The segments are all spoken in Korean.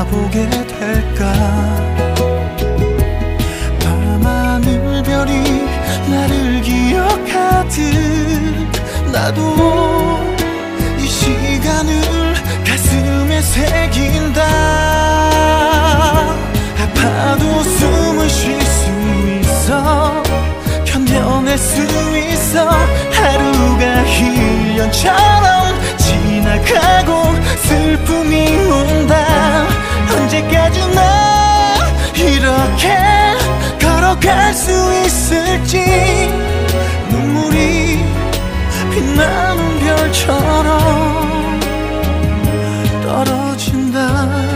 바라보게 될까. 밤하늘별이 나를 기억하듯 나도 이 시간을 가슴에 새긴다. 아파도 숨을 쉴 수 있어, 견뎌낼 수 있어. 하루가 1년처럼 지나가고 슬픔이 온다. 언제까지나 이렇게 걸어갈 수 있을지. 눈물이 빛나는 별처럼 떨어진다.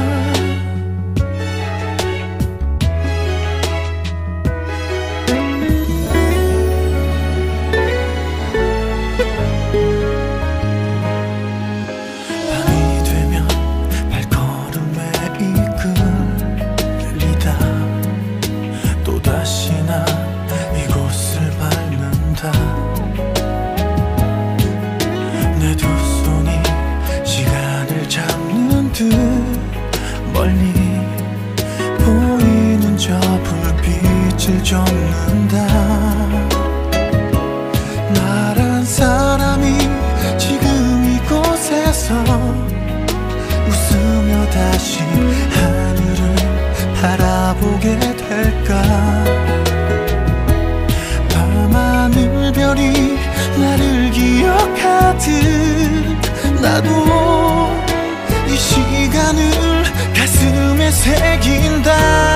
내 두 손이 시간을 잡는 듯 멀리 보이는 저 불빛을 쫓는다. 나란 사람이 지금 이곳에서 웃으며 다시 하늘을 바라보게 될까. 밤하늘별이 나를 기억하듯 나도 이 시간을 가슴에 새긴다.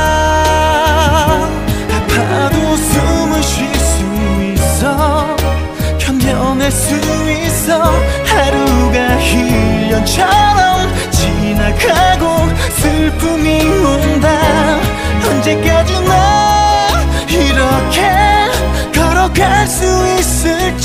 아파도 숨을 쉴 수 있어, 견뎌낼 수 있어. 하루가 1년처럼 지나가고 슬픔이 온다. 언제까지나 이렇게 걸어갈 수 있을지.